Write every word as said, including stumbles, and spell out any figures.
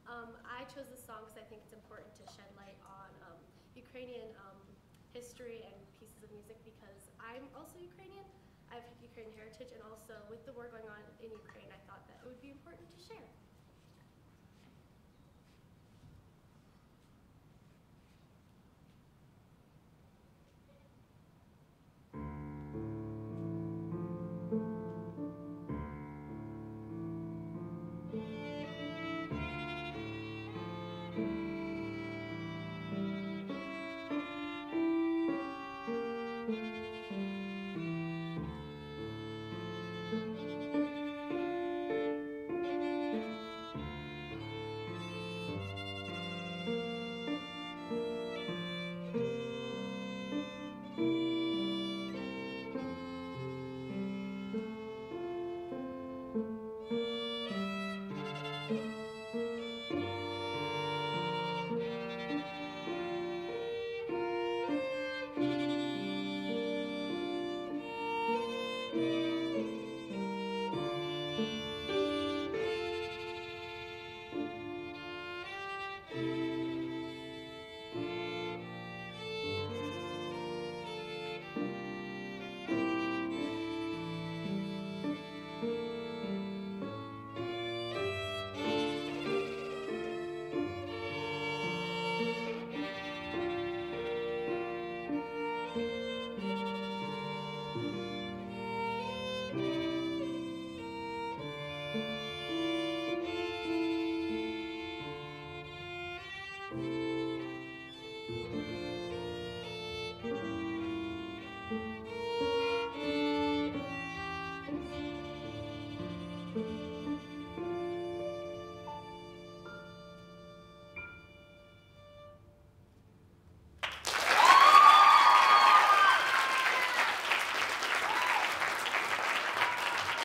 Um, I chose this song because I think it's important to shed light on um, Ukrainian um, history and pieces of music because I'm also Ukrainian. I have Ukrainian heritage, and also with the war going on in Ukraine, I thought that it would be important to share.